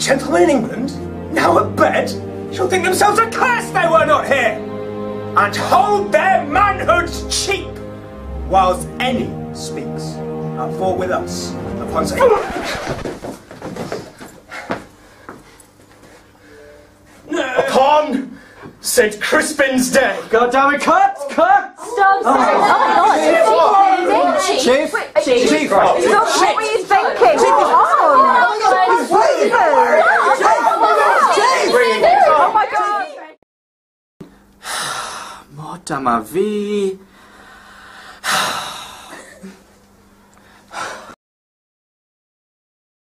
gentlemen in England, now at bed, shall think themselves accursed they were not here, and hold their manhoods cheap, whilst any speaks, and fought with us upon upon St. Crispin's Day. God damn it, cut! Stubbs! Oh my God! Chief! Chief! What were you thinking? Oh my God! Mort à ma vie.